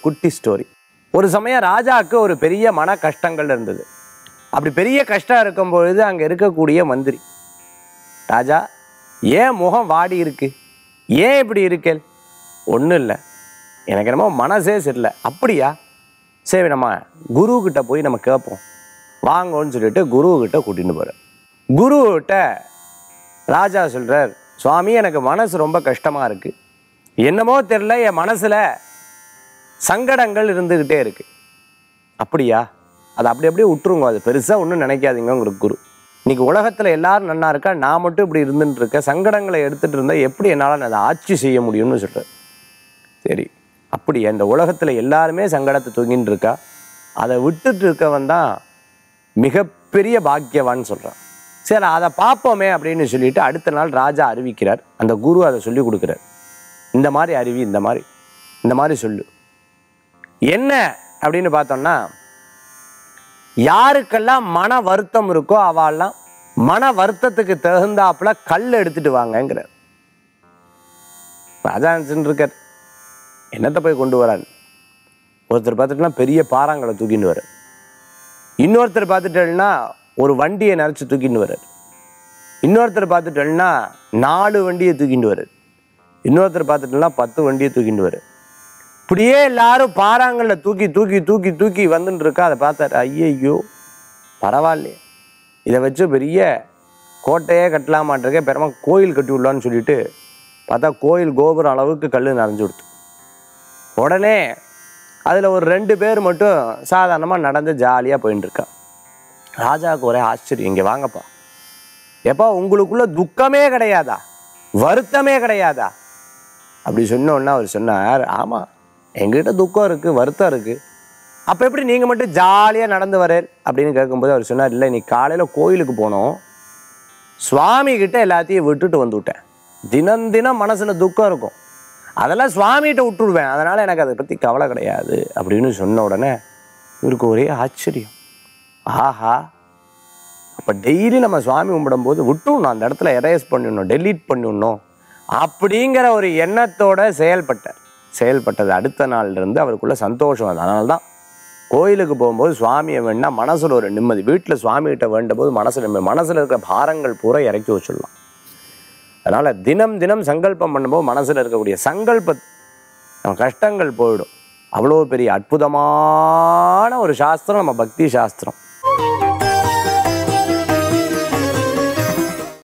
குட்டி ஸ்டோரி. ஒரு சமயம் ராஜாவுக்கு ஒரு பெரிய மன கஷ்டங்கள் இருந்தது. அப்படி பெரிய கஷ்டம் இருக்கும் பொழுது அங்கே இருக்கக்கூடிய மந்திரி, ராஜா ஏன் முகம் வாடி இருக்கு, ஏன் இப்படி இருக்கேன்? ஒன்றும் இல்லை, எனக்கு என்னமோ மனசே சரியில்லை. அப்படியா, சரி நம்ம குருக்கிட்ட போய் நம்ம கேட்போம் வாங்கன்னு சொல்லிட்டு குருக்கிட்ட கூட்டின்னு போகிறார். குருக்கிட்ட ராஜா சொல்கிறார், சுவாமி எனக்கு மனசு ரொம்ப கஷ்டமாக இருக்குது, என்னமோ தெரில என் மனசில் சங்கடங்கள் இருந்துக்கிட்டே இருக்குது. அப்படியா, அது அப்படி அப்படியே விட்டுருங்க, அது பெருசாக ஒன்றும் நினைக்காதீங்க. உங்களுக்கு குரு, இன்றைக்கி உலகத்தில் எல்லாரும் நன்னா இருக்கா, நான் மட்டும் இப்படி இருந்துட்டு இருக்கேன், சங்கடங்களை எடுத்துகிட்டு இருந்தால் எப்படி என்னால் அதை ஆட்சி செய்ய முடியும்னு சொல்கிறார். சரி அப்படியா, இந்த உலகத்தில் எல்லாருமே சங்கடத்தை தூங்கின்னு இருக்கா, அதை விட்டுட்டு இருக்கவன் தான் மிகப்பெரிய பாக்கியவான்னு சொல்கிறான். சரி அதை பார்ப்போமே அப்படின்னு சொல்லிட்டு அடுத்த நாள் ராஜா அறிவிக்கிறார். அந்த குரு அதை சொல்லி கொடுக்குறார். இந்த மாதிரி அறிவி, இந்த மாதிரி சொல்லு. என்ன அப்படின்னு பார்த்தோம்னா, யாருக்கெல்லாம் மன வருத்தம் இருக்கோ அவெல்லாம் மன வருத்தத்துக்கு தகுந்தாப்புல கல் எடுத்துட்டு வாங்கங்கிறார். ராஜா இருக்கார், என்னத்தை போய் கொண்டு வரான். ஒருத்தர் பார்த்துட்டுனா பெரிய பாறாங்களை தூக்கின்னு வர்றார், இன்னொருத்தர் பார்த்துட்டேன்னா ஒரு வண்டியை நிறச்சி தூக்கின்னு வர்றார், இன்னொருத்தர் பார்த்துட்டேன்னா 4 வண்டியை தூக்கிட்டு வர்றார், இன்னொருத்தர் பார்த்துட்டோம்னா 10 வண்டியை தூக்கிட்டு வர்றார். இப்படியே எல்லாரும் பாறாங்களில் தூக்கி தூக்கி தூக்கி தூக்கி வந்துட்டு இருக்கா. அதை பார்த்தாரு, ஐயோ பரவாயில்லையே, இதை வச்சு பெரிய கோட்டையே கட்டலாமாட்டிருக்கே, பெருமா கோயில் கட்டி விடலான்னு சொல்லிட்டு பார்த்தா கோயில் கோபுரம் அளவுக்கு கல் நிறைஞ்சு கொடுத்து. உடனே அதில் ஒரு 2 பேர் மட்டும் சாதாரணமாக நடந்து ஜாலியாக போயின்னு இருக்கா. ராஜாவுக்கு ஒரே ஆச்சரியம், இங்கே வாங்கப்பா, எப்பா உங்களுக்குள்ள துக்கமே கிடையாதா, வருத்தமே கிடையாதா அப்படி சொன்னோன்னா அவர் சொன்னார், ஆமாம் எங்ககிட்ட துக்கம் இருக்குது, வருத்தம் இருக்குது. அப்போ எப்படி நீங்கள் மட்டும் ஜாலியாக நடந்து வரேன் அப்படின்னு கேட்கும்போது அவர் சொன்னார், இல்லை நீ காலையில் கோயிலுக்கு போனோம், சுவாமி கிட்ட எல்லாத்தையும் விட்டுட்டு வந்துவிட்டேன், தினம் தினம் மனசில் துக்கம் இருக்கும், அதெல்லாம் சுவாமிகிட்ட விட்டுடுவேன், அதனால் எனக்கு அதை பற்றி கவலை கிடையாது அப்படின்னு சொன்ன உடனே இவருக்கு ஒரே ஆச்சரியம். ஆஹா, அப்போ டெய்லி நம்ம சுவாமி கும்பிடும்போது விட்டுணும், அந்த இடத்துல எரேஸ் பண்ணிடணும், டெலீட் பண்ணிடணும் அப்படிங்கிற ஒரு எண்ணத்தோட செயல்பட்டது அடுத்த நாள்லேருந்து அவருக்குள்ள சந்தோஷம் வந்தது. அதனால தான் கோயிலுக்கு போகும்போது சுவாமியை வேணா மனசில் ஒரு நிம்மதி, வீட்டில் சுவாமிகிட்ட வேண்ட போது மனசில் நிம்மதி, மனசில் இருக்கிற பாரங்கள் பூரா இறக்கி வச்சிடலாம். அதனால் தினம் தினம் சங்கல்பம் பண்ணும்போது மனசில் இருக்கக்கூடிய நம்ம கஷ்டங்கள் போயிடும். அவ்வளோ பெரிய அற்புதமான ஒரு சாஸ்திரம் நம்ம பக்தி சாஸ்திரம்.